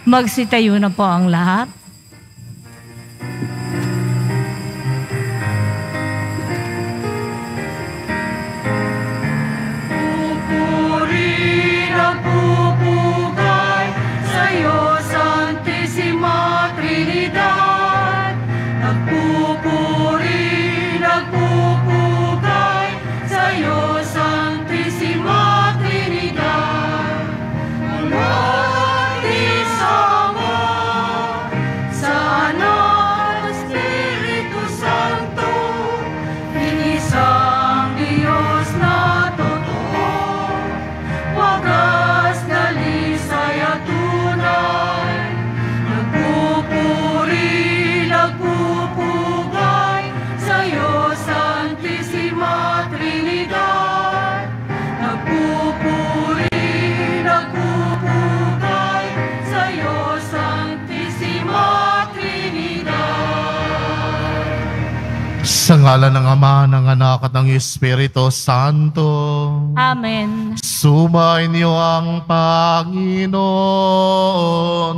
Magsitayo na po ang lahat. Sa ngalan ng Ama, ng Anak at ng Espiritu Santo. Amen. Sumainyo ang Panginoon.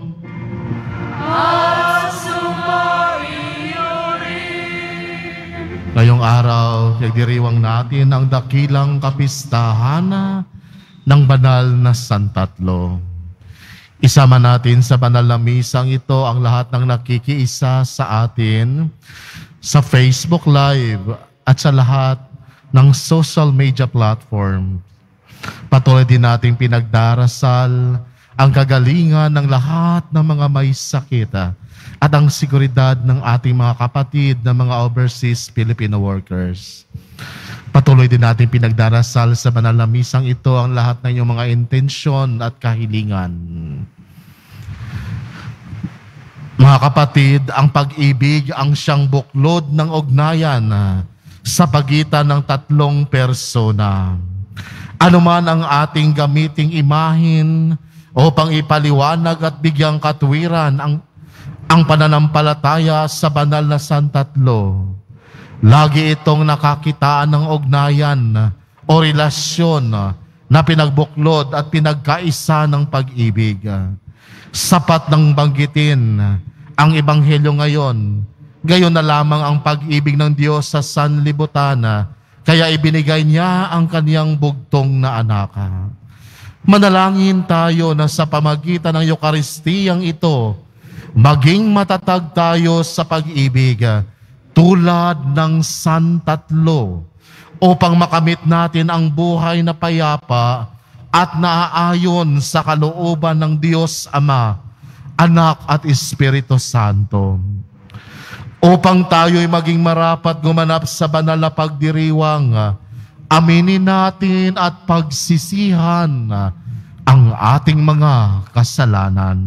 At sumaiyo rin. Ngayong araw, nagdiriwang natin ang dakilang kapistahan ng banal na Santatlo. Isama natin sa banal na misang ito ang lahat ng nakikiisa sa atin sa Facebook Live at sa lahat ng social media platform. Patuloy din nating pinagdarasal ang kagalingan ng lahat ng mga may sakit at ang seguridad ng ating mga kapatid na mga overseas Filipino workers. Patuloy din natin pinagdarasal sa banal na misang ito ang lahat ng inyong mga intensyon at kahilingan. Mga kapatid, ang pag-ibig ang siyang buklod ng ugnayan sa pagitan ng tatlong persona. Ano man ang ating gamiting imahin upang ipaliwanag at bigyang katwiran ang pananampalataya sa banal na Santatlo, lagi itong nakakitaan ng ugnayan o relasyon na pinagbuklod at pinagkaisa ng pag-ibig. Sapat ng banggitin ang Ebanghelyo ngayon. Gayon na lamang ang pag-ibig ng Diyos sa sanlibutan, kaya ibinigay niya ang kaniyang bugtong na anak. Manalangin tayo na sa pamagitan ng Eukaristiyang ito, maging matatag tayo sa pag-ibig tulad ng Santatlo upang makamit natin ang buhay na payapa at naaayon sa kalooban ng Diyos Ama, Anak at Espiritu Santo. Upang tayo'y maging marapat gumanap sa banal na pagdiriwang, aminin natin at pagsisihan ang ating mga kasalanan.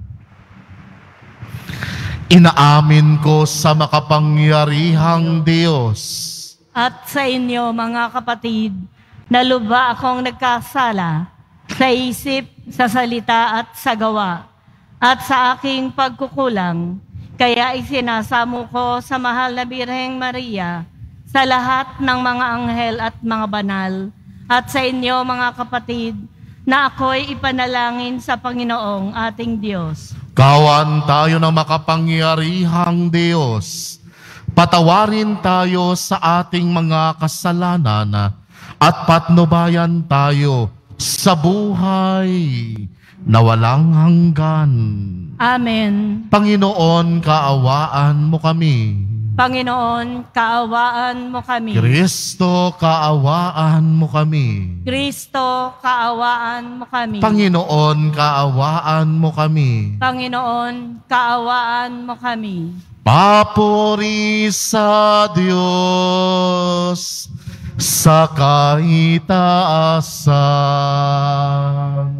Inaamin ko sa makapangyarihang Diyos at sa inyo, mga kapatid, na lubha akong nagkasala sa isip, sa salita at sa gawa, at sa aking pagkukulang. Kaya isinasamo ko sa mahal na Birheng Maria, sa lahat ng mga anghel at mga banal, at sa inyo, mga kapatid, na ako'y ipanalangin sa Panginoong ating Diyos. Kawan tayo ng makapangyarihang Diyos. Patawarin tayo sa ating mga kasalanan at patnubayan tayo sa buhay na walang hanggan. Amen. Panginoon, kaawaan mo kami. Panginoon, kaawaan mo kami. Kristo, kaawaan mo kami. Kristo, kaawaan mo kami. Panginoon, kaawaan mo kami. Panginoon, kaawaan mo kami. Papuri sa Diyos sa kaitaasan.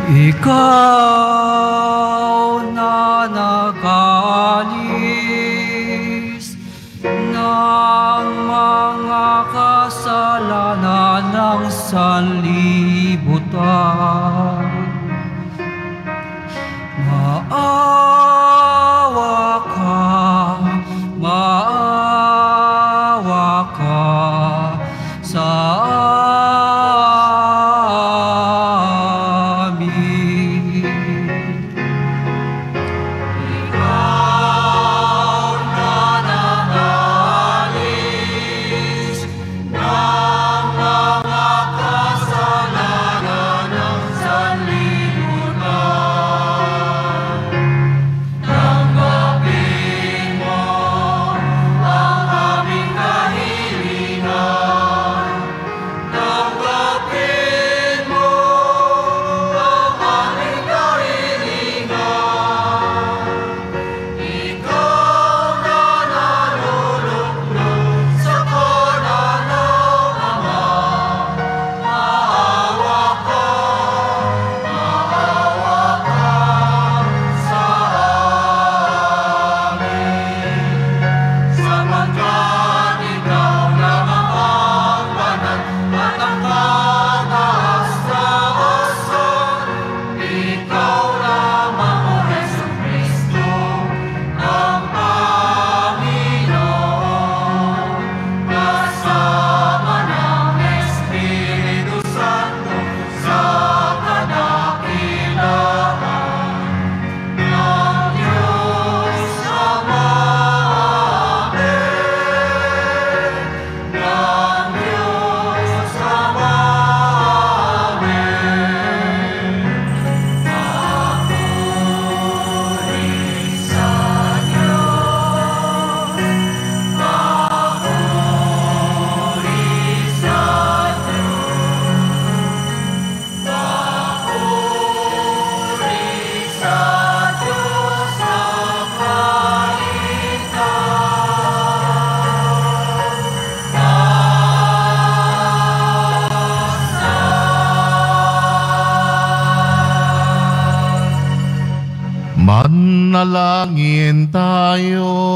Ikaw na nagalis ng mga kasalanan ng sanlibutan. Maawa ka sa amin. Ikaw na nagalis ng mga kasalanan ng sanlibutan. Tanggapin mo ang aming kahilingan. Tanggapin mo ang aming kahilingan. Ikaw na nalulugnog sa kanan ng Ama. Maawa ka sa amin. Sapagkat ikaw lamang ang banal at ang kataas-taasan. Ikaw lamang, O Jesucristo, ang Panginoon. Kasama ng Espiritu Santo sa kadakilaan ng Diyos Ama. Amen. Ng Diyos Ama. Amen. Papuri sa Diyos. Papuri sa Diyos. Papuri sa Diyos ang Manalangin tayo.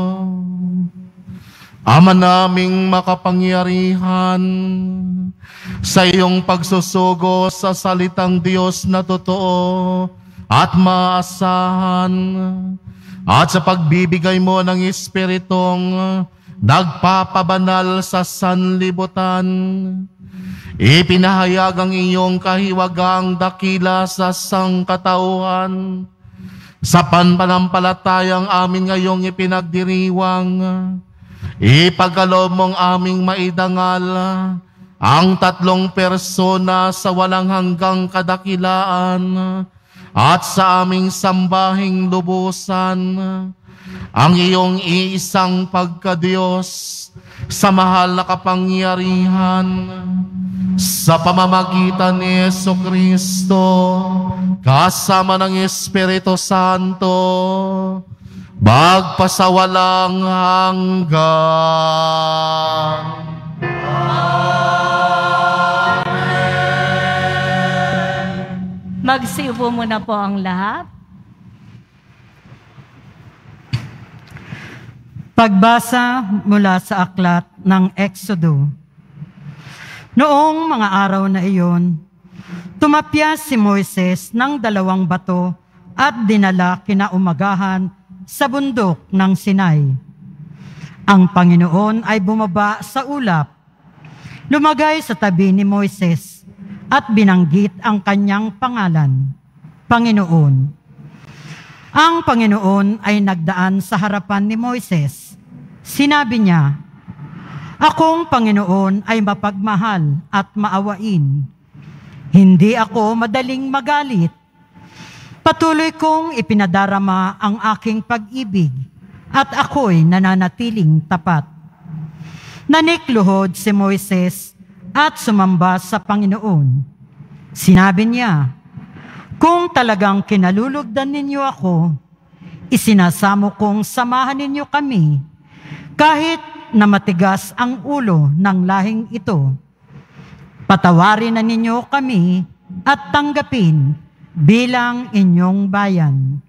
Ama naming makapangyarihan, sa iyong pagsusugo sa salitang Diyos na totoo at maasahan, at sa pagbibigay mo ng Espiritong nagpapabanal sa sanlibutan, ipinahayag ang iyong kahiwagang dakila sa sangkatauhan. Sa pananampalatayang amin ngayong ipinagdiriwang, ipagkaloob mong aming maidangal ang tatlong persona sa walang hanggang kadakilaan, at sa aming sambahing lubusan ang iyong iisang pagkadiyos sa mahal na kapangyarihan, sa pamamagitan ni Jesucristo, kasama ng Espiritu Santo, magpasawalang hanggan. Magsiupo muna po ang lahat. Pagbasa mula sa aklat ng Exodo. Noong mga araw na iyon, tumapya si Moises ng 2 bato at dinala kinaumagahan sa bundok ng Sinai. Ang Panginoon ay bumaba sa ulap, lumagay sa tabi ni Moises at binanggit ang kanyang pangalan, Panginoon. Ang Panginoon ay nagdaan sa harapan ni Moises. Sinabi niya, "Akong Panginoon ay mapagmahal at maawain. Hindi ako madaling magalit. Patuloy kong ipinadarama ang aking pag-ibig at ako'y nananatiling tapat." Nanikluhod si Moises at sumamba sa Panginoon. Sinabi niya, "Kung talagang kinalulugdan ninyo ako, isinasamo kong samahan ninyo kami kahit na matigas ang ulo ng lahing ito. Patawarin na ninyo kami at tanggapin bilang inyong bayan.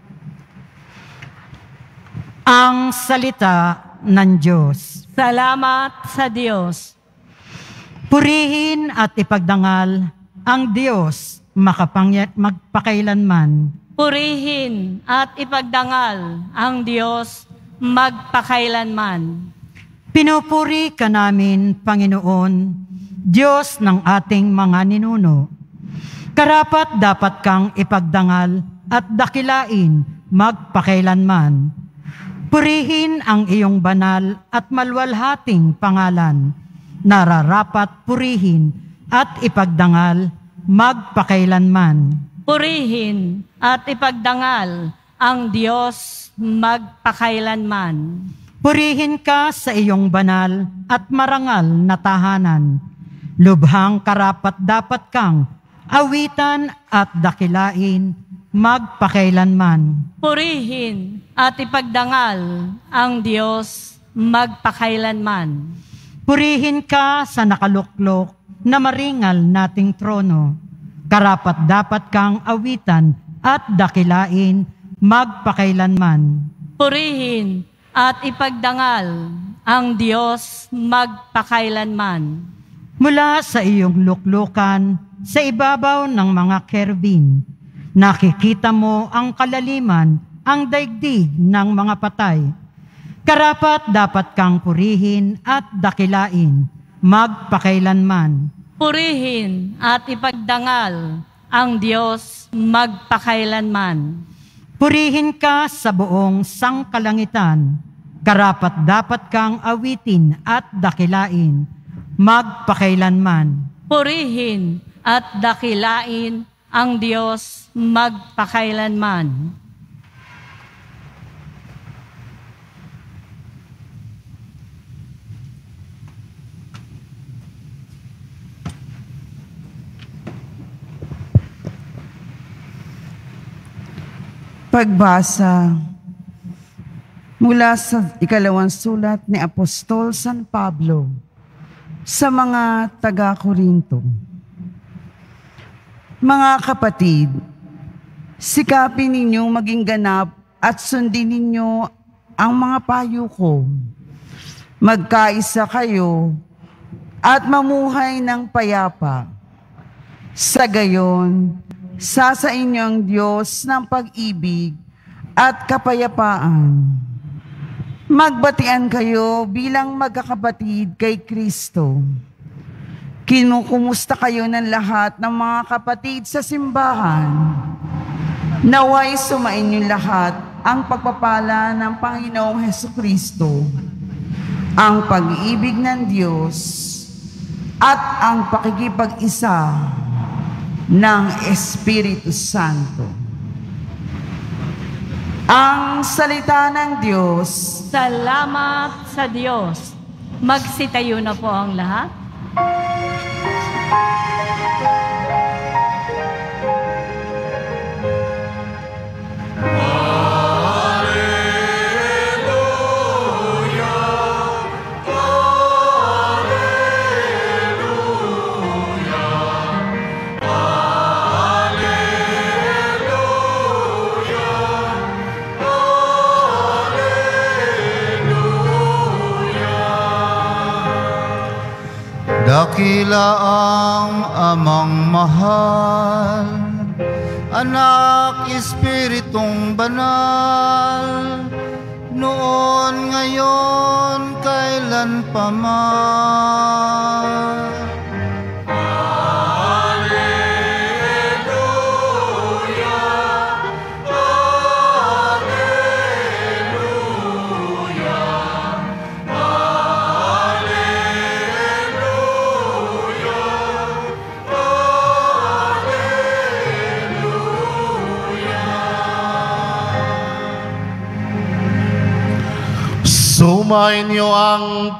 Ang salita ng Diyos. Salamat sa Diyos. Purihin at ipagdangal ang Diyos magpakailanman. Purihin at ipagdangal ang Diyos magpakailanman. Pinupuri ka namin, Panginoon, Diyos ng ating mga ninuno. Karapat dapat kang ipagdangal at dakilain magpakailanman. Purihin ang iyong banal at malwalhating pangalan. Nararapat purihin at ipagdangal magpakailanman. Purihin at ipagdangal ang Diyos magpakailanman. Purihin ka sa iyong banal at marangal na tahanan. Lubhang karapat dapat kang awitan at dakilain magpakailanman. Purihin at ipagdangal ang Diyos magpakailanman. Purihin ka sa nakaluklok na maringal nating trono. Karapat dapat kang awitan at dakilain magpakailanman. Purihin at ipagdangal ang Diyos magpakailanman. Mula sa iyong luklukan, sa ibabaw ng mga kerubin, nakikita mo ang kalaliman, ang daigdig ng mga patay. Karapat dapat kang purihin at dakilain magpakailanman. Purihin at ipagdangal ang Diyos magpakailanman. Purihin ka sa buong sangkalangitan. Karapat dapat kang awitin at dakilain magpakailanman. Purihin at dakilain ang Diyos magpakailanman. Pagbasa mula sa ikalawang sulat ni Apostol San Pablo sa mga taga-Korinto. Mga kapatid, sikapin ninyong maging ganap at sundin ninyo ang mga payo ko. Magkaisa kayo at mamuhay ng payapa. Sa gayon, sa inyo ang Diyos ng pag-ibig at kapayapaan. Magbatian kayo bilang magkakapatid kay Kristo. Kinukumusta kayo ng lahat ng mga kapatid sa simbahan. Naway sumainyo lahat ang pagpapala ng Panginoong Hesukristo, ang pag-ibig ng Diyos at ang pakikipag-isa ng Espiritu Santo. Ang salita ng Diyos. Salamat sa Diyos. Magsitayo na po ang lahat. Dakila ang amang mahal, anak, Espiritong banal, noon, ngayon, kailan pa man. Sumainyo ang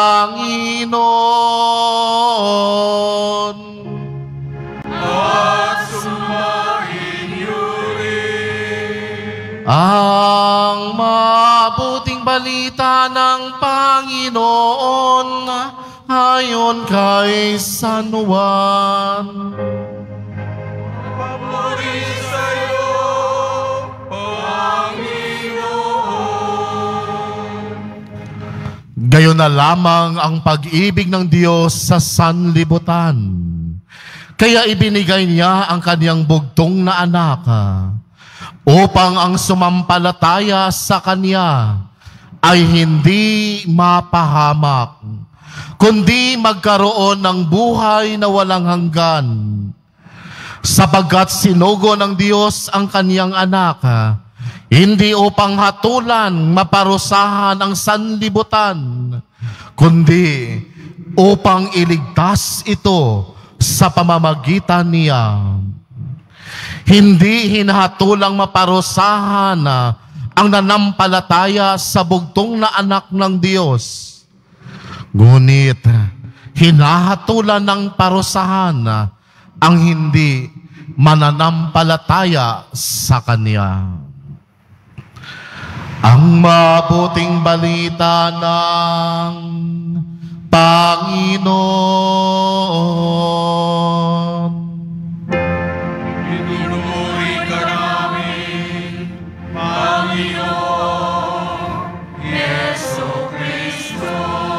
Panginoon. At sumainyo rin. Ang mabuting balita ng Panginoon ayon kay San Juan. Papuri Gayon na lamang ang pag-ibig ng Diyos sa sanlibutan. Kaya ibinigay niya ang kanyang bugtong na anak upang ang sumampalataya sa kanya ay hindi mapahamak, kundi magkaroon ng buhay na walang hanggan. Sapagkat sinugo ng Diyos ang kanyang anak, hindi upang hatulan, maparusahan ang sanlibutan, kundi upang iligtas ito sa pamamagitan niya. Hindi hinahatulang maparusahan ang nanampalataya sa bugtong na anak ng Diyos. Ngunit hinahatulan ng parusahan ang hindi mananampalataya sa Kanya. Ang mabuting balita ng Panginoon. Pinuri ka namin, Panginoon Jesucristo.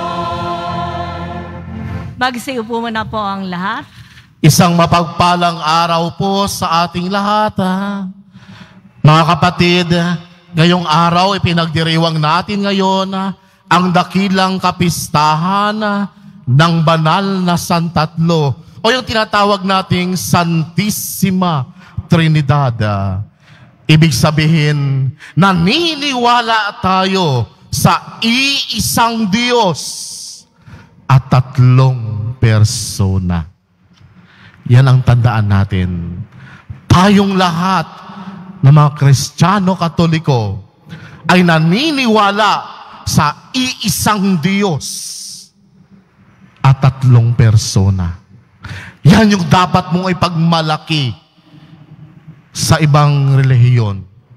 Magsiupo muna po ang lahat. Isang mapagpalang araw po sa ating lahat. Mga kapatid, ngayong araw ipinagdiriwang natin ngayon ang dakilang kapistahan ng banal na Santatlo o yung tinatawag nating Santissima Trinidad. Ibig sabihin, naniniwala tayo sa iisang Diyos at tatlong persona. Yan ang tandaan natin. Tayong lahat na mga Kristiyano Katoliko ay naniniwala sa iisang Diyos at tatlong persona. Yan yung dapat mong ipagmalaki sa ibang relihiyon.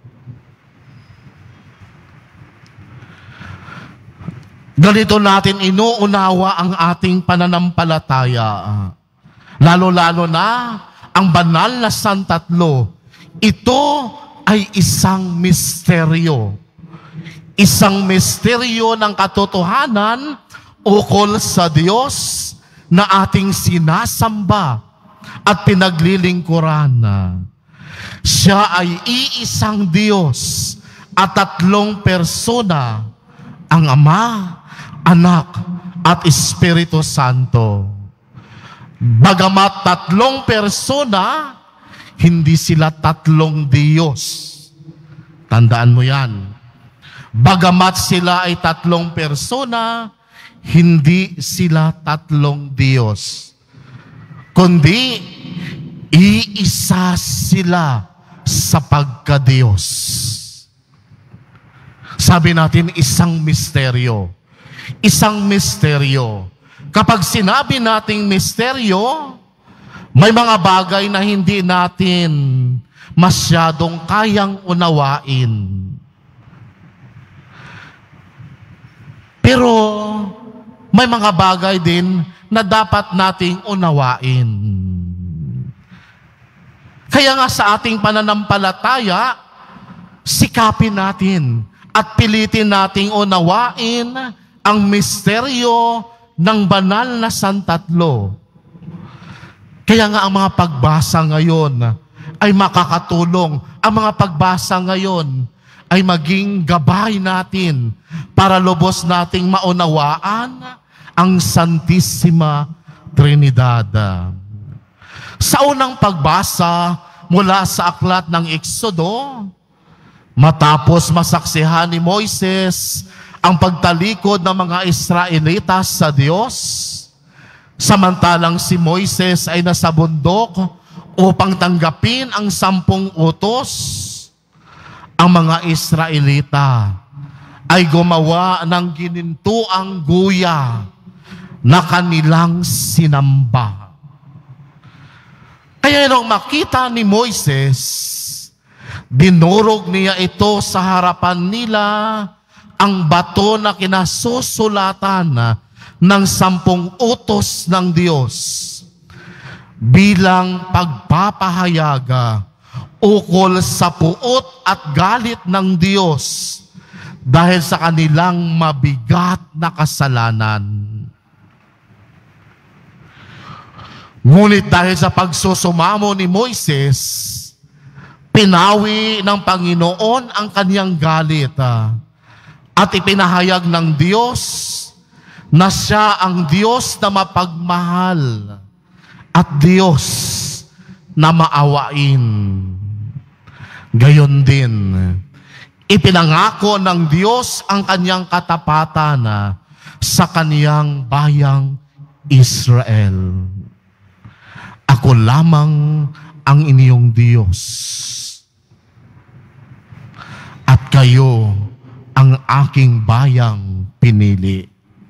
Ganito natin inuunawa ang ating pananampalataya. Lalo-lalo na ang banal na Santatlo. Ito ay isang misteryo. Isang misteryo ng katotohanan ukol sa Diyos na ating sinasamba at pinaglilingkuran. Siya ay iisang Diyos at tatlong persona, ang Ama, Anak, at Espiritu Santo. Bagamat tatlong persona, hindi sila tatlong Diyos. Tandaan mo yan. Bagamat sila ay tatlong persona, hindi sila tatlong Diyos. Kundi, iisa sila sa pagka-Diyos. Sabi natin, isang misteryo. Isang misteryo. Kapag sinabi nating misteryo, may mga bagay na hindi natin masyadong kayang unawain. Pero may mga bagay din na dapat nating unawain. Kaya nga sa ating pananampalataya, sikapin natin at pilitin nating unawain ang misteryo ng banal na Santatlo. Kaya nga ang mga pagbasa ngayon ay makakatulong. Ang mga pagbasa ngayon ay maging gabay natin para lubos nating maunawaan ang Santissima Trinidad. Sa unang pagbasa mula sa aklat ng Exodo, matapos masaksihan ni Moises ang pagtalikod ng mga Israelita sa Diyos, samantalang si Moises ay nasa bundok upang tanggapin ang 10 utos, ang mga Israelita ay gumawa ng ginintuang guya na kanilang sinamba. Kaya nung makita ni Moises, dinurog niya ito sa harapan nila, ang bato na kinasusulatan ng 10 utos ng Diyos bilang pagpapahayaga ukol sa puot at galit ng Diyos dahil sa kanilang mabigat na kasalanan. Ngunit dahil sa pagsusumamo ni Moises, pinawi ng Panginoon ang kaniyang galit at ipinahayag ng Diyos na siya ang Diyos na mapagmahal at Diyos na maawain. Gayon din, ipinangako ng Diyos ang kaniyang katapatan sa kaniyang bayang Israel. Ako lamang ang inyong Diyos, at kayo ang aking bayang pinili.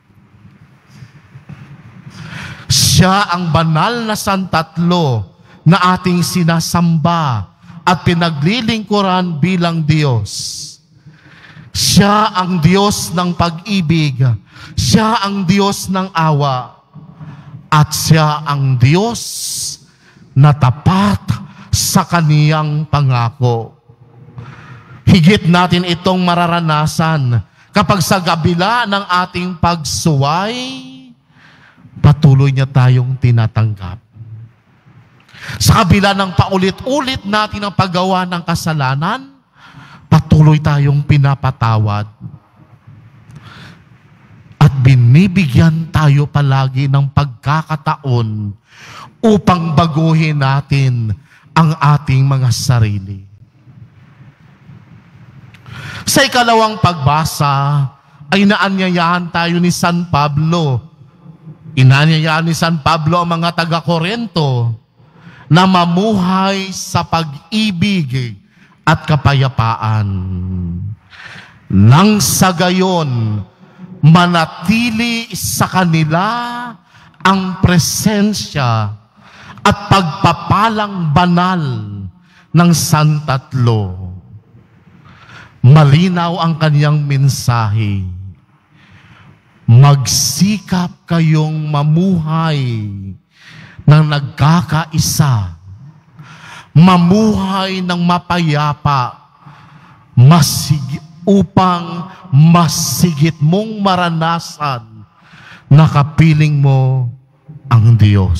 Siya ang banal na santatlo na ating sinasamba at pinaglilingkuran bilang Diyos. Siya ang Diyos ng pag-ibig, siya ang Diyos ng awa, at siya ang Diyos na tapat sa kaniyang pangako. Higit natin itong mararanasan kapag sa kabila ng ating pagsuway, patuloy niya tayong tinatanggap. Sa kabila ng paulit-ulit natin ang paggawa ng kasalanan, patuloy tayong pinapatawad. At binibigyan tayo palagi ng pagkakataon upang baguhin natin ang ating mga sarili. Sa ikalawang pagbasa ay naanyayahan tayo ni San Pablo. Inaanyayahan ni San Pablo ang mga taga-Korinto na mamuhay sa pag-ibig at kapayapaan. Nang sa gayon, manatili sa kanila ang presensya at pagpapalang banal ng Santatlo. Malinaw ang kaniyang mensahe. Magsikap kayong mamuhay ng nagkakaisa. Mamuhay ng mapayapa upang masigit mong maranasan na kapiling mo ang Diyos.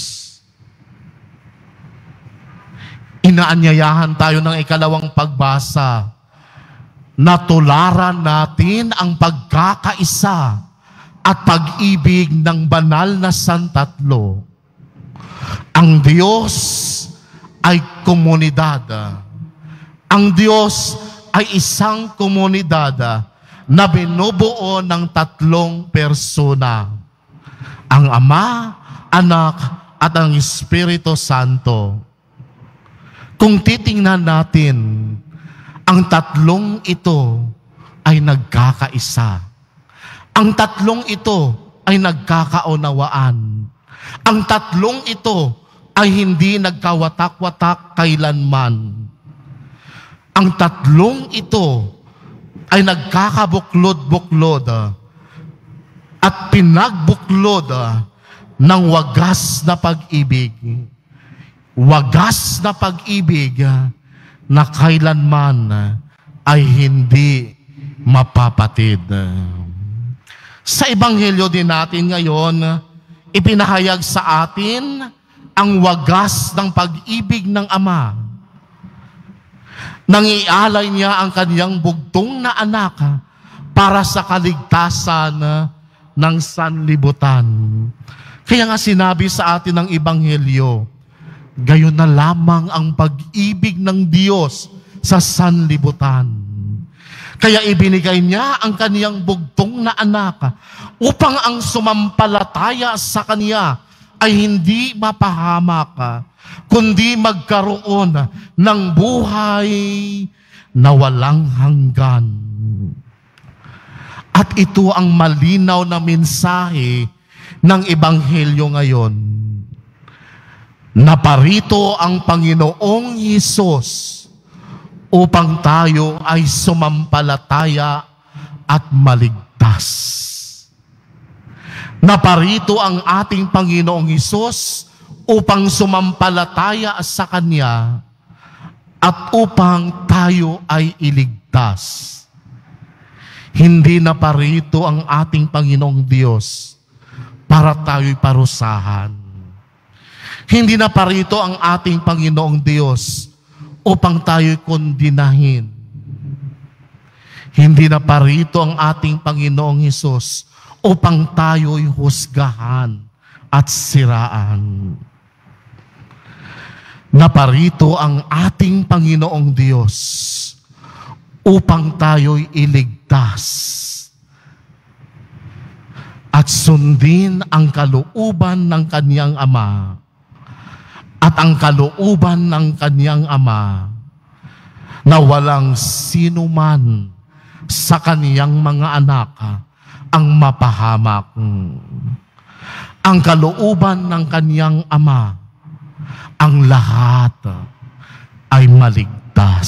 Inaanyayahan tayo ng ikalawang pagbasa na tularan natin ang pagkakaisa at pag-ibig ng banal na Santatlo. Ang Diyos ay komunidad. Ang Diyos ay isang komunidad na binubuo ng tatlong persona. Ang Ama, Anak, at ang Espiritu Santo. Kung titingnan natin, ang tatlong ito ay nagkakaisa. Ang tatlong ito ay nagkakaunawaan. Ang tatlong ito ay hindi nagkawatak-watak kailanman. Ang tatlong ito ay nagkakabuklod-buklod at pinagbuklod ng wagas na pag-ibig. Wagas na pag-ibig na kailanman ay hindi mapapatid. Sa Ebanghelyo din natin ngayon, ipinahayag sa atin ang wagas ng pag-ibig ng Ama. Nangialay niya ang kaniyang bugtong na anak para sa kaligtasan ng sanlibutan. Kaya nga sinabi sa atin ng Ebanghelyo, gayon na lamang ang pag-ibig ng Diyos sa sanlibutan. Kaya ibinigay niya ang kaniyang bugtong na anak upang ang sumampalataya sa kaniya ay hindi mapahamak, kundi magkaroon ng buhay na walang hanggan. At ito ang malinaw na mensahe ng Ebanghelyo ngayon. Naparito ang Panginoong Hesus upang tayo ay sumampalataya at maligtas. Naparito ang ating Panginoong Hesus upang sumampalataya sa Kanya at upang tayo ay iligtas. Hindi na parito ang ating Panginoong Diyos para tayo'y parusahan. Hindi na parito ang ating Panginoong Diyos upang tayo'y kondinahin. Hindi na parito ang ating Panginoong Hesus upang tayo'y husgahan at siraan. Naparito ang ating Panginoong Diyos upang tayo'y iligtas at sundin ang kalooban ng Kaniyang Ama. At ang kalooban ng Kaniyang Ama na walang sino man sa Kaniyang mga anak ang mapahamak. Ang kalooban ng Kaniyang Ama, ang lahat ay maligtas.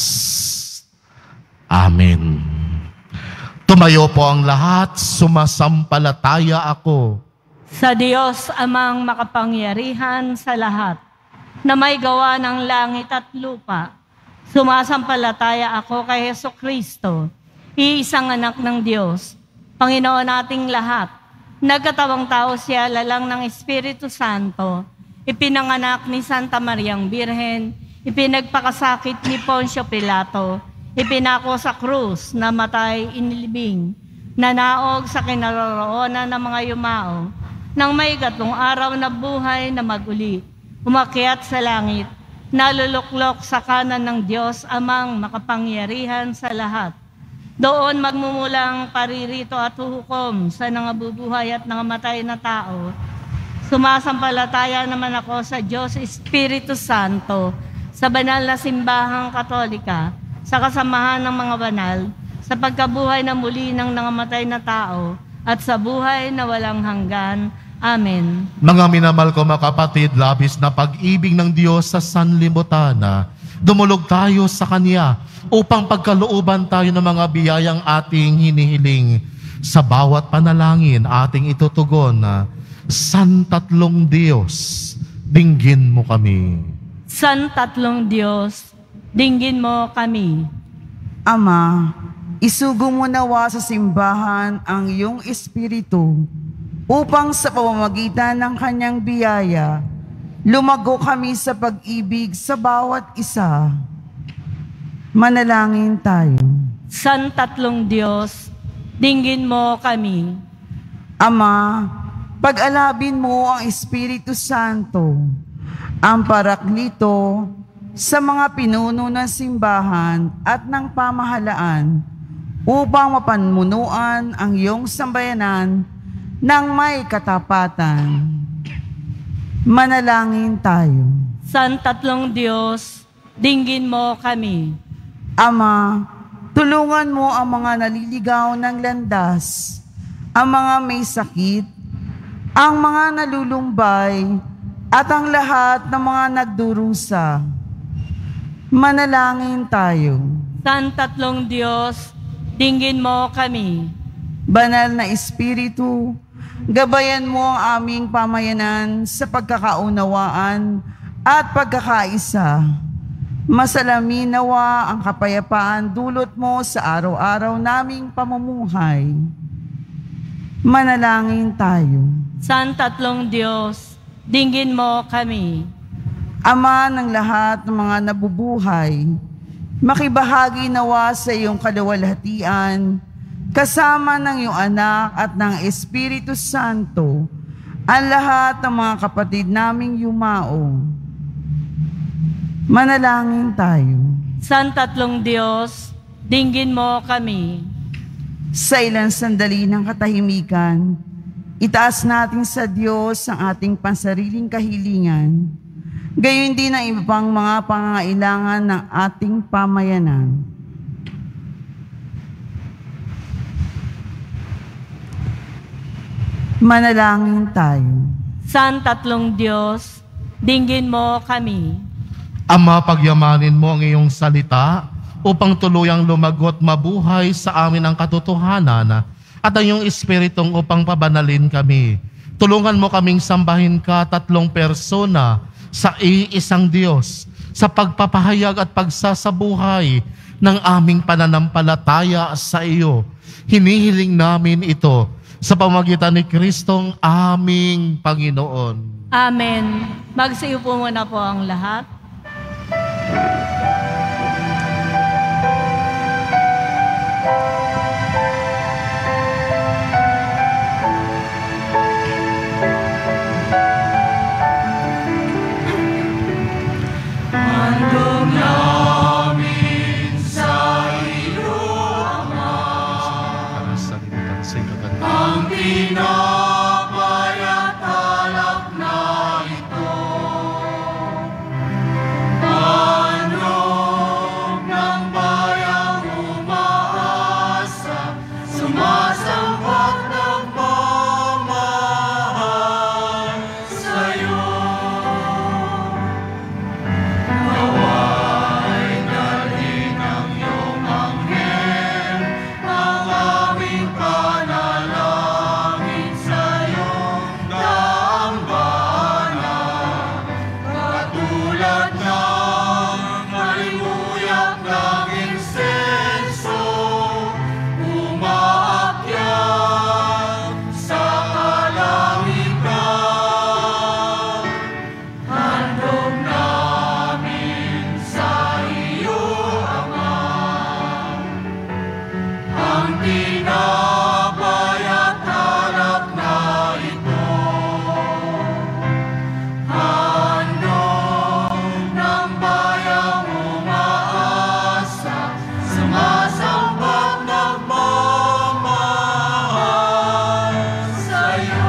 Amen. Tumayo po ang lahat, sumasampalataya ako Sa Diyos amang makapangyarihan sa lahat, na may gawa ng langit at lupa, sumasampalataya ako kay Jesucristo, iisang anak ng Diyos, Panginoon nating lahat. Nagkatawang tao siya lalang ng Espiritu Santo, ipinanganak ni Santa Mariang Birhen, ipinagpakasakit ni Poncio Pilato, ipinako sa krus, namatay, inilibing, nanaog sa kinaroroonan ng mga yumao, nang may 3 araw na buhay na maguli, umakyat sa langit, naluluklok sa kanan ng Diyos amang makapangyarihan sa lahat. Doon magmumulang paririto at huhukom sa nangabubuhay at nangamatay na tao. Sumasampalataya naman ako sa Diyos Espiritu Santo, sa banal na simbahang Katolika, sa kasamahan ng mga banal, sa pagkabuhay na muli ng nangamatay na tao, at sa buhay na walang hanggan. Amen. Mga minamahal ko mga kapatid, labis na pag-ibig ng Diyos sa sanlibutan, dumulog tayo sa Kanya upang pagkalooban tayo ng mga biyayang ating hinihiling. Sa bawat panalangin ating itutugon na, San Tatlong Diyos, dinggin mo kami. San Tatlong Diyos, dinggin mo kami. Ama, isugo mo nawa sa simbahan ang iyong Espiritu upang sa pamamagitan ng kanyang biyaya, lumago kami sa pag-ibig sa bawat isa. Manalangin tayo. San Tatlong Diyos, dinggin mo kami. Ama, pag-alabin mo ang Espiritu Santo, ang Paraklito, sa mga pinuno ng simbahan at ng pamahalaan upang mapanmunuan ang iyong sambayanan ng may katapatan. Manalangin tayo. San Tatlong Diyos, dinggin mo kami. Ama, tulungan mo ang mga naliligaw ng landas, ang mga may sakit, ang mga nalulumbay, at ang lahat ng mga nagdurusa. Manalangin tayo. San Tatlong Diyos, dinggin mo kami. Banal na Espiritu, gabayan mo ang aming pamayanan sa pagkakaunawaan at pagkakaisa. Masalamin nawa ang kapayapaan dulot mo sa araw-araw naming pamumuhay. Manalangin tayo. San Tatlong Diyos, dinggin mo kami. Ama ng lahat ng mga nabubuhay, makibahagi nawa sa iyong kaluwalhatian, kasama ng iyong anak at ng Espiritu Santo, ang lahat ng mga kapatid naming yumao. Manalangin tayo. San Tatlong Diyos, dinggin mo kami. Sa ilang sandali ng katahimikan, itaas natin sa Diyos ang ating pansariling kahilingan, gayon din ang ibang mga pangangailangan ng ating pamayanan. Manalangin tayo. San Tatlong Diyos, dinggin mo kami. Ama, pagyamanin mo ang iyong salita upang tuluyang lumagot mabuhay sa amin ang katotohanan at ang iyong Espiritong upang pabanalin kami. Tulungan mo kaming sambahin ka 3 persona sa iisang Diyos, sa pagpapahayag at pagsasabuhay ng aming pananampalataya sa iyo. Hinihiling namin ito sa pamamagitan ni Kristong aming Panginoon. Amen. Magsiupo muna po ang lahat. Ang tinapay at alak na ito, handog ng bayang umaasa, sumasambot ng pamahal sa'yo. Nawa'y dalhin ng iyong anghel ang aming panalangin sa'yo, dambana, katulad ng halimuyak ng insenso, umaakyat sa kalangitan. Handog namin sa iyo, Ama, ang tinapay at alak na ito, handog ng bayang umaasa, sumasambot nagmamahal sa'yo.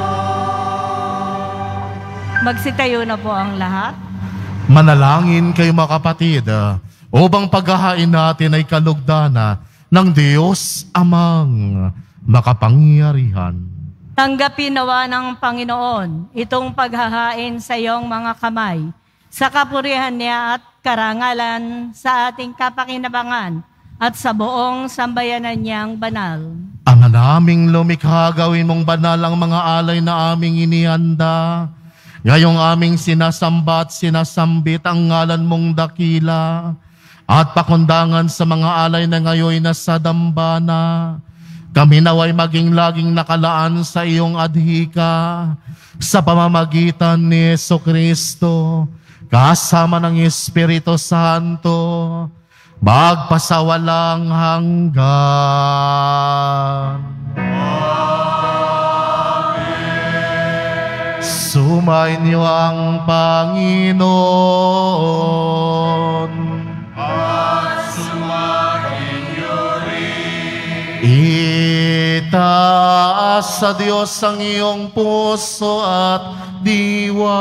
Magsitayo na po ang lahat. Manalangin kayo mga kapatid, upang paghahain natin ay kalugdana ng Diyos Amang makapangyarihan. Tanggapin nawa ng Panginoon itong paghahain sa iyong mga kamay, sa kapurihan niya at karangalan sa ating kapakinabangan at sa buong sambayanan niyang banal. Ama naming lumikha, gawin mong banal ang mga alay na aming inihanda. Ngayong aming sinasamba at sinasambit ang ngalan mong dakila at pakundangan sa mga alay na ngayon nasa dambana. Kami naway maging laging nakalaan sa iyong adhika sa pamamagitan ni Jesucristo, kasama ng Espiritu Santo, magpasawalang hanggan. Sumainyo ang Panginoon. At sumainyo rin. Itaas sa Diyos ang iyong puso at diwa.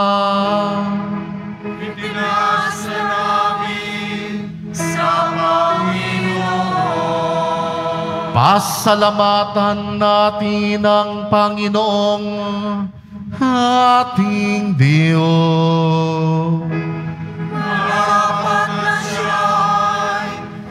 Itinaas na namin sa Panginoon. Pasalamatan natin ang Panginoong ating Diyos. Marapat na siya'y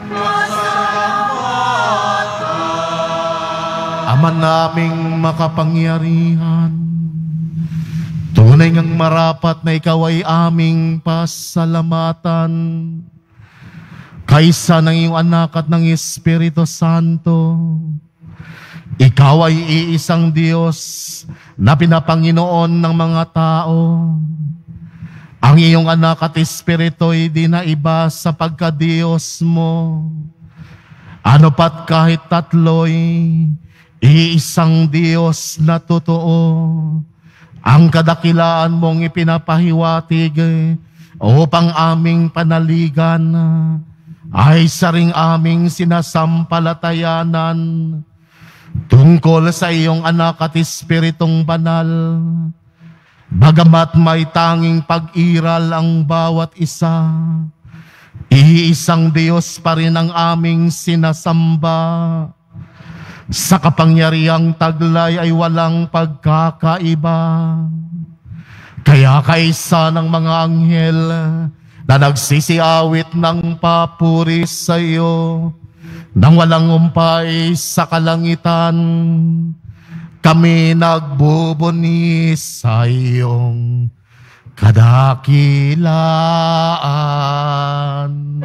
pasalamatan. Ama naming makapangyarihan, tunay ngang marapat na ikaw ay aming pasalamatan. Kaysa ng iyong anak at ng Espiritu Santo, ikaw ay iisang Diyos na pinapanginoon ng mga tao. Ang iyong anak at Espiritu ay di na iba sa pagka-Diyos mo. Ano pat kahit tatlo'y iisang Diyos na totoo. Ang kadakilaan mong ipinapahiwatig upang aming panaligan ay saring aming sinasampalatayanan tungkol sa iyong anak at Espiritong banal. Bagamat may tanging pag-iral ang bawat isa, iisang Diyos pa rin ang aming sinasamba. Sa kapangyarihang taglay ay walang pagkakaiba. Kaya kaysa ng mga anghel na nagsisiawit ng papuri sa iyo, nang walang umpay sa kalangitan, kami nagbubuni sa iyong kadakilaan.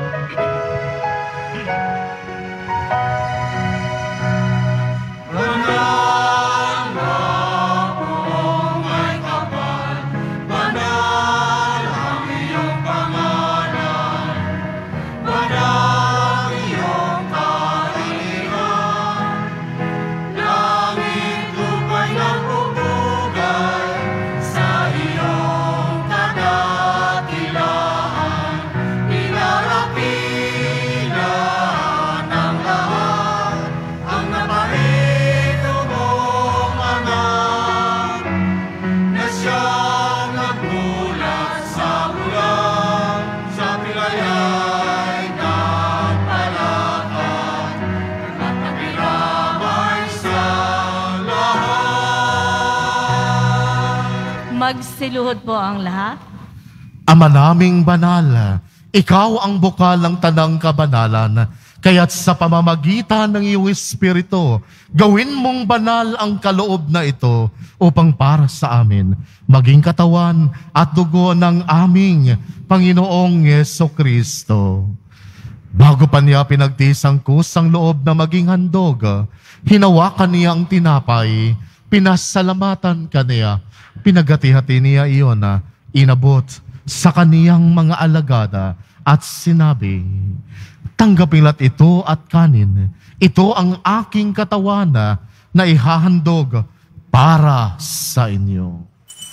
Magsiluhod po ang lahat. Ama naming banal, ikaw ang bukal ng tanang kabanalan, kaya't sa pamamagitan ng iyong Espiritu, gawin mong banal ang kaloob na ito upang para sa amin, maging katawan at dugo ng aming Panginoong Yesukristo. Bago pa niya pinagtiis ang kusang loob na maging handog, hinawakan niya ang tinapay, pinasalamatan kaniya, pinagati-hati niya iyon na inabot sa kaniyang mga alagada at sinabi, tanggapinla't ito at kanin. Ito ang aking katawan na ihahandog para sa inyo.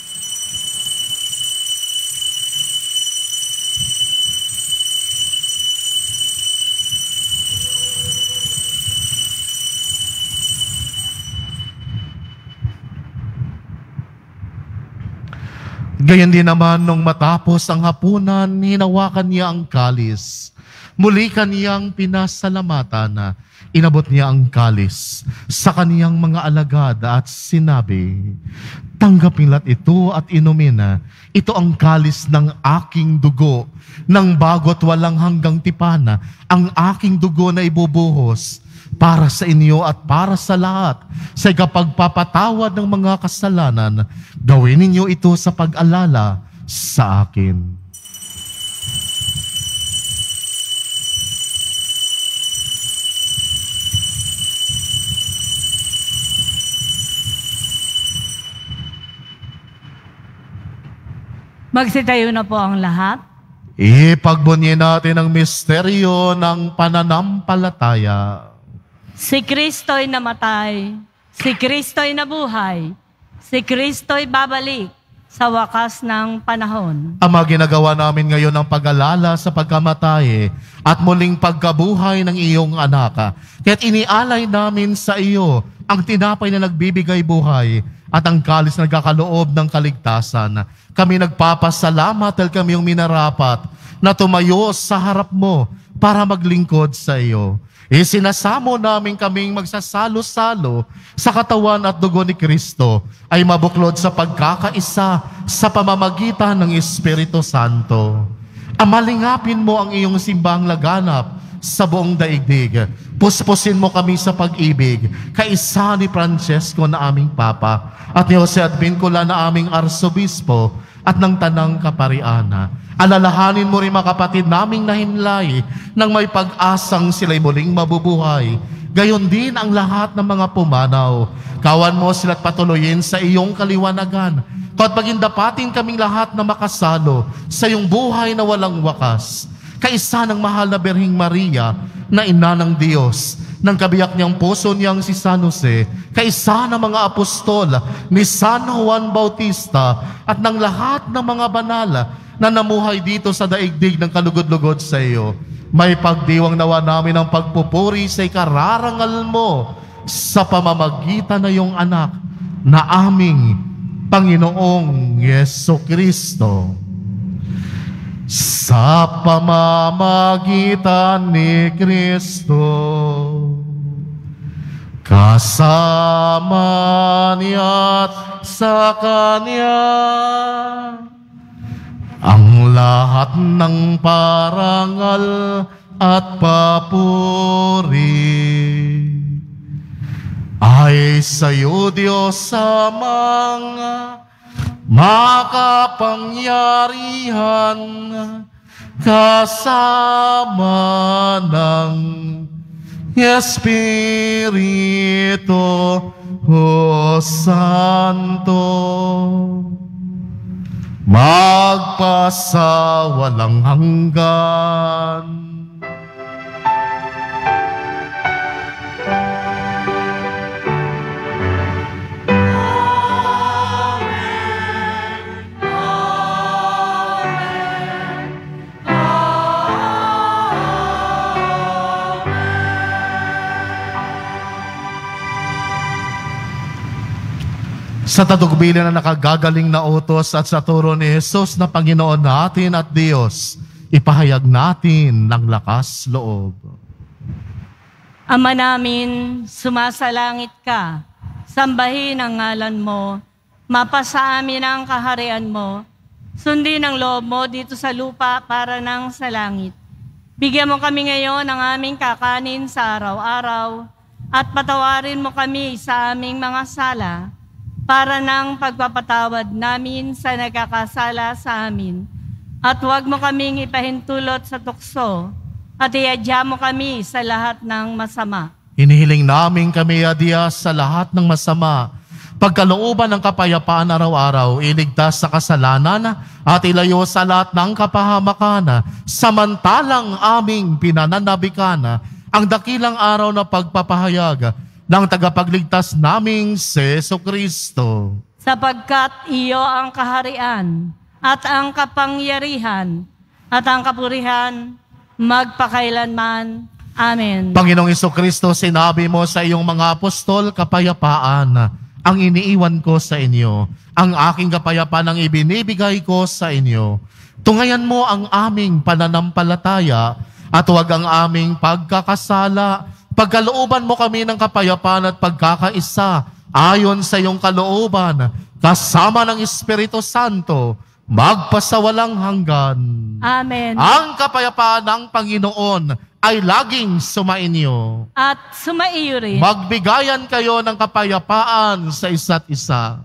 Gayon din naman nung matapos ang hapunan, hinawakan niya ang kalis. Muli kaniyang pinasalamatan, inabot niya ang kalis sa kaniyang mga alagad at sinabi, tanggapinla't ito at inumin. Ito ang kalis ng aking dugo, ng bago't walang hanggang tipan, ang aking dugo na ibubuhos para sa inyo at para sa lahat sa ikapagpapatawad ng mga kasalanan. Gawin ninyo ito sa pag-alala sa akin. Magsitayo na po ang lahat. Ipagbunyi natin ang misteryo ng pananampalataya. Si Kristo'y namatay, si Kristo'y nabuhay, si Kristo'y babalik sa wakas ng panahon. Ama, ginagawa namin ngayon ang pag-alala sa pagkamatay at muling pagkabuhay ng iyong anak. Kaya't inialay namin sa iyo ang tinapay na nagbibigay buhay at ang kalis na nagkakaloob ng kaligtasan. Kami nagpapasalamat dahil kami yung minarapat na tumayo sa harap mo para maglingkod sa iyo. Isinasamo namin kaming magsasalo-salo sa katawan at dugo ni Kristo ay mabuklod sa pagkakaisa sa pamamagitan ng Espiritu Santo. Amalingapin mo ang iyong simbang laganap sa buong daigdig. Puspusin mo kami sa pag-ibig, kaisa ni Francesco na aming Papa at ni Jose Advincula na aming Arsobispo at ng Tanang Kapariana. Alalahanin mo rin mga kapatid naming nahimlay nang may pag-asang sila'y muling mabubuhay. Gayon din ang lahat ng mga pumanaw. Kawan mo sila't patuloyin sa iyong kaliwanagan. Kawa't pagindapatin kaming lahat na makasalo sa iyong buhay na walang wakas. Kaisa ng mahal na Birheng Maria na ina ng Diyos, ng kabiyak niyang puso niyang si San Jose, kaisa ng mga apostol ni San Juan Bautista at ng lahat ng mga banal na namuhay dito sa daigdig ng kalugod-lugod sa iyo. May pagdiwang nawa namin ang pagpupuri sa ikararangal mo sa pamamagitan na iyong anak na aming Panginoong Yesukristo. Sa pamamagitan ni Kristo, kasama niya't sa Kanya, ang lahat ng parangal at papuri ay sa iyo, Diyos, amang makapangyarihan, kasama ng Espiritu Santo, magpasawalang hanggan. Sa tagubilin na nakagagaling na utos at sa turo ni Jesus na Panginoon natin at Diyos, ipahayag natin ng lakas loob. Ama namin, sumasalangit ka, sambahin ang ngalan mo, mapasa amin ang kaharian mo, sundin ang loob mo dito sa lupa para nang sa langit. Bigyan mo kami ngayon ng aming kakanin sa araw-araw at patawarin mo kami sa aming mga sala, para ng pagpapatawad namin sa nagkakasala sa amin. At huwag mo kaming ipahintulot sa tukso, at iadya mo kami sa lahat ng masama. Hinihiling namin kami, Diyos, sa lahat ng masama, pagkalooban ng kapayapaan araw-araw, iligtas sa kasalanan at ilayo sa lahat ng kapahamakan, samantalang aming pinananabikan ang dakilang araw na pagpapahayag ng tagapagligtas naming si Jesucristo. Sapagkat iyo ang kaharian at ang kapangyarihan at ang kapurihan magpakailanman. Amen. Panginoong Jesucristo, sinabi mo sa iyong mga apostol, kapayapaan ang iniiwan ko sa inyo. Ang aking kapayapaan ang ibinibigay ko sa inyo. Tungayan mo ang aming pananampalataya at huwag ang aming pagkakasala. Pagkalooban mo kami ng kapayapaan at pagkakaisa ayon sa iyong kalooban, kasama ng Espiritu Santo, magpasawalang hanggan. Amen. Ang kapayapaan ng Panginoon ay laging sumainyo. At sumaiyo rin. Magbigayan kayo ng kapayapaan sa isa't isa.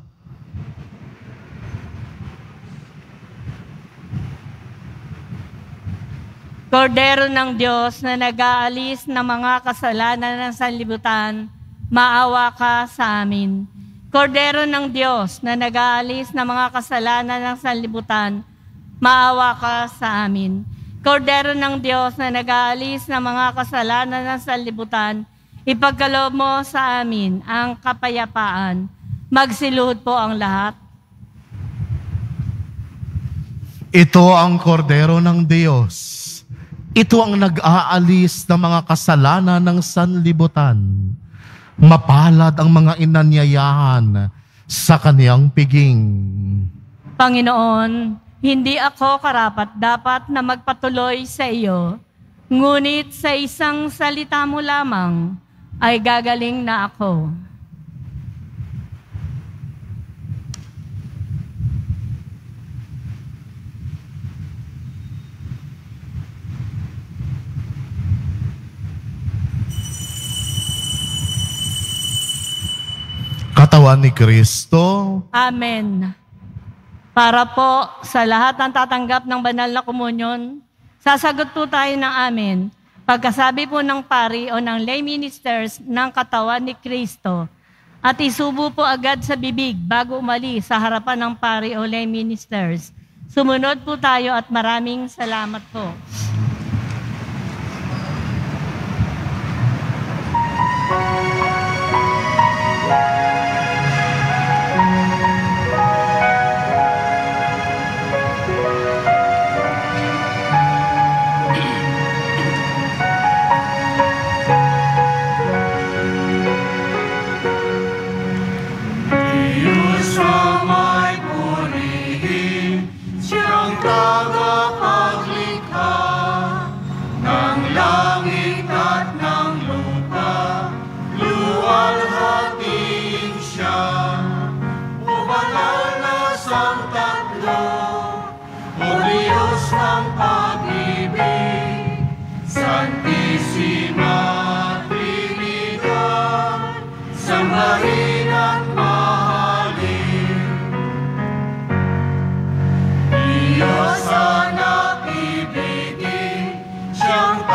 Kordero ng Diyos na nag-aalis ng mga kasalanan ng sanlibutan, maawa ka sa amin. Kordero ng Diyos na nag-aalis ng mga kasalanan ng sanlibutan, maawa ka sa amin. Kordero ng Diyos na nag-aalis ng mga kasalanan ng sanlibutan, ipagkaloob mo sa amin ang kapayapaan. Magsiluhod po ang lahat. Ito ang kordero ng Diyos. Ito ang nag-aalis ng mga kasalanan ng sanlibutan. Mapalad ang mga inanyayahan sa kaniyang piging. Panginoon, hindi ako karapat-dapat na magpatuloy sa iyo, ngunit sa isang salita mo lamang ay gagaling na ako. Katawan ni Kristo. Amen. Para po sa lahat ng tatanggap ng banal na komunyon, sasagot po tayo ng amen. Pagkasabi po ng pari o ng lay ministers ng katawan ni Kristo, at isubo po agad sa bibig bago umalis sa harapan ng pari o lay ministers. Sumunod po tayo at maraming salamat po.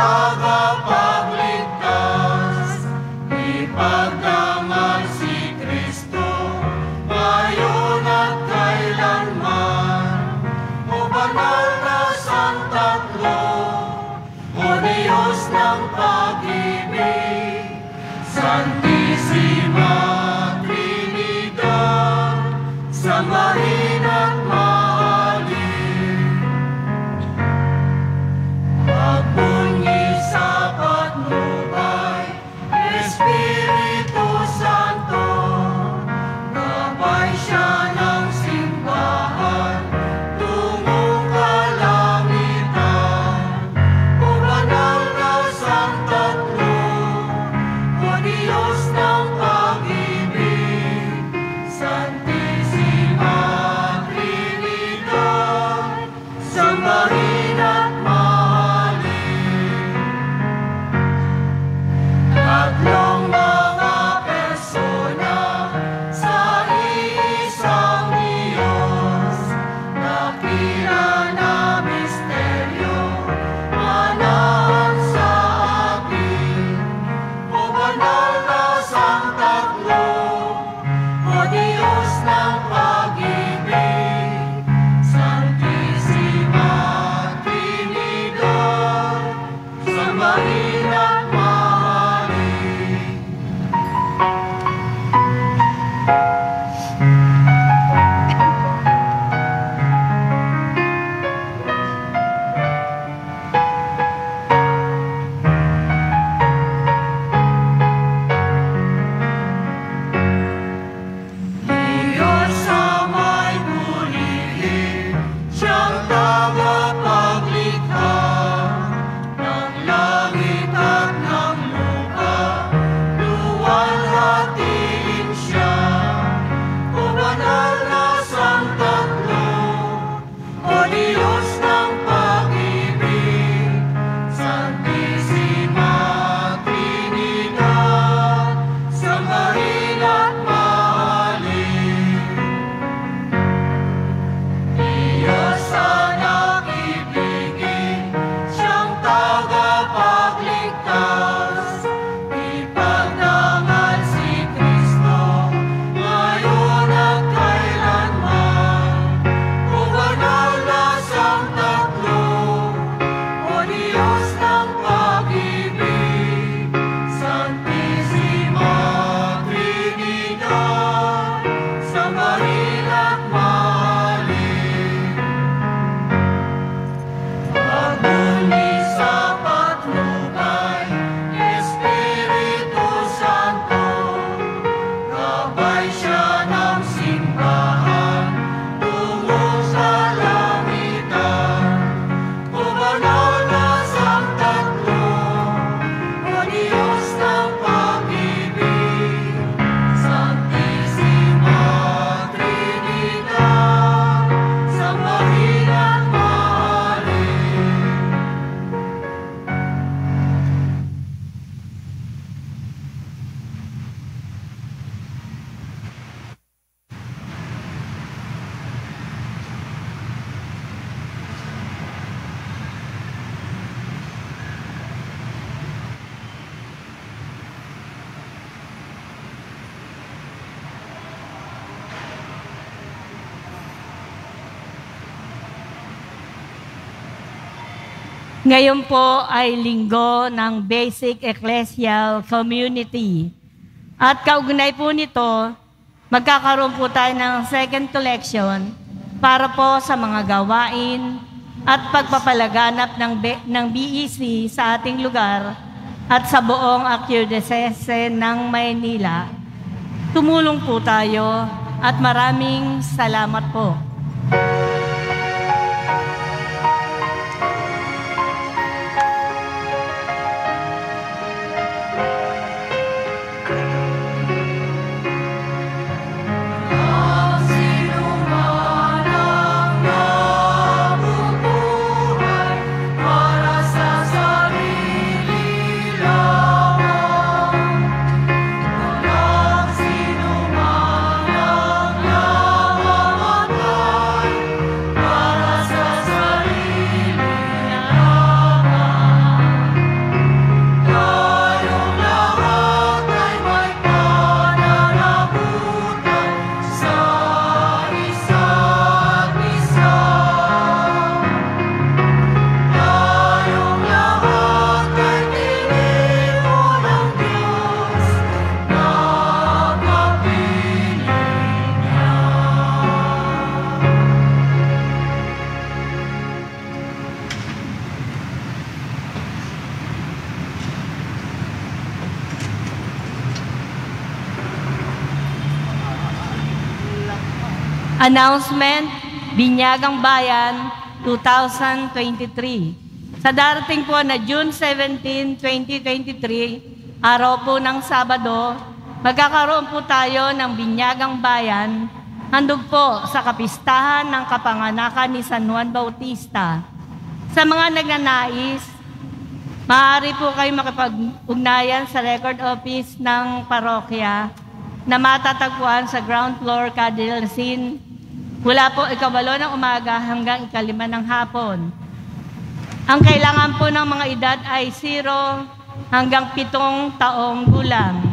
tagapagligtas, ipagdangal si Kristo, ngayon at kailanman. O banal na Santatlo, o Diyos ng pag-ibig, Santissima Trinidad, sambahin at mahalin. Pagbunyi sa patnubay, Espiritu Santo, gabay siya ng simbahan, tungong kalangitan. O banal na Santatlo, o Diyos ng pag-ibig, Santissima Trinidad, sambahin at mahalin. Tatlong mga persona sa iisang Diyos, nakila na misteryo, manahan sa atin. O banal na Santatlo, o Diyos ng pag-ibig, Santissima Trinidad, sambahin at mahalin. Diyos sa may purihin, siyang tagapaglikha ng langit at ng lupa, luwalhatiin siya. O banal na Santatlo, o Diyos ng pag-ibig, Santissima Trinidad, sambahin at mahalin. Diyos sa nakibigin, siyang tagapagligtas, ipagdangal si Kristo, ngayon at kailanman. O banal na Santatlo, o Diyos ng pag-ibig, Santissima Trinidad, sambahin at mahalin. Pagbunyi sa patnubay, Espiritu Santo, gabay siya ng simbahan, tungong sa langitan. O banal na Santatlo, o Diyos ng pag-ibig, Santissima Trinidad, sambahin at mahalin. Ngayon po ay linggo ng Basic Ecclesial Community. At kaugnay po nito, magkakaroon po tayo ng second collection para po sa mga gawain at pagpapalaganap ng BEC sa ating lugar at sa buong Archdiocese ng Maynila. Tumulong po tayo at maraming salamat po. Walang sino man ang lamang Announcement, Binyagang Bayan 2023. Sa darating po na June 17, 2023, araw po ng Sabado, magkakaroon po tayo ng Binyagang Bayan, handog po sa kapistahan ng kapanganakan ni San Juan Bautista. Sa mga nagnanais, maaari po kayo makipag-ugnayan sa record office ng parokya na matatagpuan sa ground floor, Cadilsin. Mula po 8 ng umaga hanggang 5 ng hapon. Ang kailangan po ng mga edad ay 0 hanggang 7 taong gulang.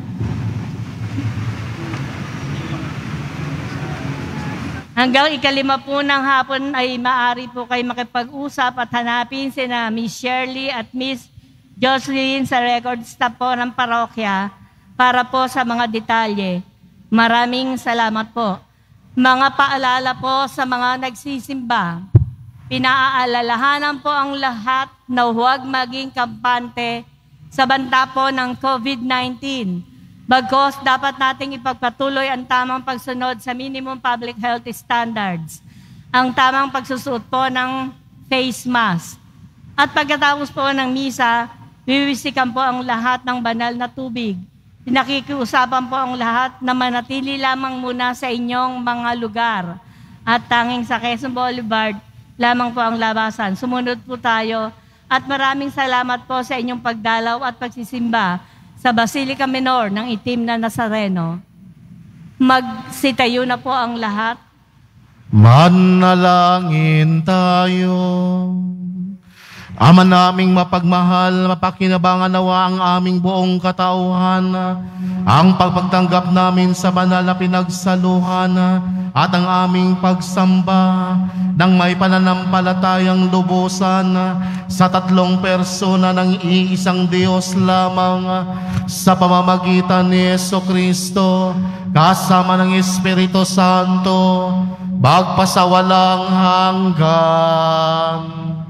Hanggang 5 po ng hapon ay maaari po kayo makipag-usap at hanapin sina Miss Shirley at Miss Jocelyn sa record staff po ng parokya para po sa mga detalye. Maraming salamat po. Mga paalala po sa mga nagsisimba. Pinaaalalahanan po ang lahat na huwag maging kampante sa banta po ng COVID-19. Bagkus dapat nating ipagpatuloy ang tamang pagsunod sa minimum public health standards. Ang tamang pagsusuot po ng face mask. At pagkatapos po ng misa, wiwisikan po ang lahat ng banal na tubig. Pinakikiusapan po ang lahat na manatili lamang muna sa inyong mga lugar. At tanging sa Quezon Boulevard, lamang po ang labasan. Sumunod po tayo at maraming salamat po sa inyong pagdalaw at pagsisimba sa Basilica Minor ng Itim na Nazareno. Magsitayo na po ang lahat. Manalangin tayo. Ama naming mapagmahal, mapakinabangan nawa ang aming buong katauhan, ang pagpagtanggap namin sa banal na pinagsaluhan at ang aming pagsamba ng may pananampalatayang lubusan sa 3 persona ng iisang Diyos lamang sa pamamagitan ni Jesucristo kasama ng Espiritu Santo magpasawalang hanggan.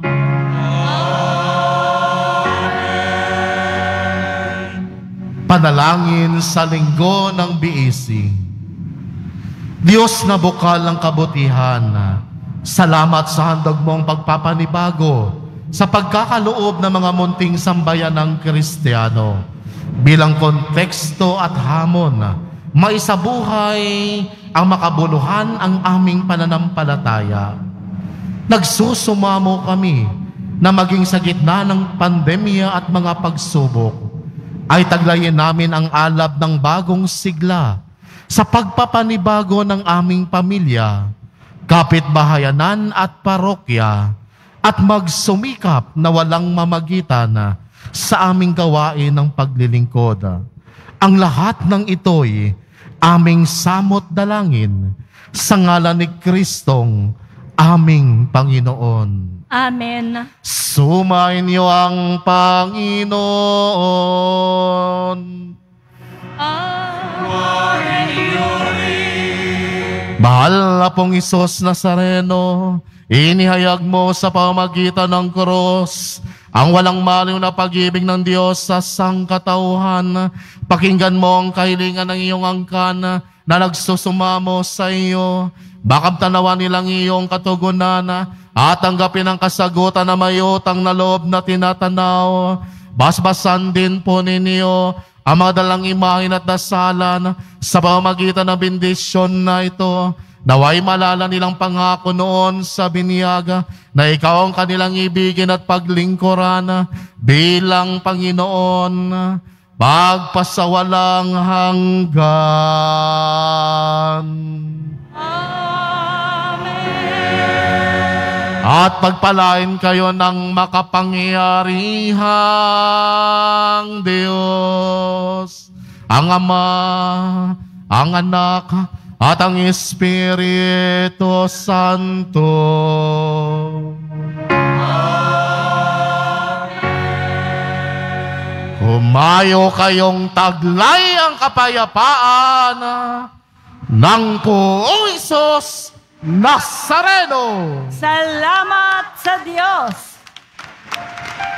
Panalangin sa linggo ng Biisi. Diyos na bukal ng kabutihan, salamat sa handog mong pagpapanibago sa pagkakaloob ng mga munting sambayan ng Kristiyano. Bilang konteksto at hamon, maisabuhay ang makabuluhan ang aming pananampalataya. Nagsusumamo kami na maging sa gitna ng pandemya at mga pagsubok, ay taglayin namin ang alab ng bagong sigla sa pagpapanibago ng aming pamilya, kapitbahayanan at parokya, at magsumikap na walang mamagitan sa aming gawain ng paglilingkod. Ang lahat ng ito'y aming samot dalangin sa ngalan ni Kristong aming Panginoon. Amen. Sumainyo ang Panginoon. Mahal na pong Isos Nazareno, inihayag mo sa pamagitan ng krus ang walang maliw na pag-ibig ng Diyos sa sangkatauhan. Pakinggan mo ang kahilingan ng iyong angkan na nagsusumamo sa iyo. Bakam tanawan nilang iyong katugunan at tanggapin ang kasagutan na may utang na loob na tinatanaw. Basbasan din po ninyo ang mga dalang imahin at dasalan sa pamamagitan ng bendisyon na ito. Naway malala nilang pangako noon sa binyaga na ikaw ang kanilang ibigin at paglingkuran bilang Panginoon magpasawalang hanggan. At pagpalain kayo ng makapangyarihang Diyos, ang Ama, ang Anak, at ang Espiritu Santo. Humayo kayong taglay ang kapayapaan ng Poong Isos Nazareno. Salamat sa Diyos.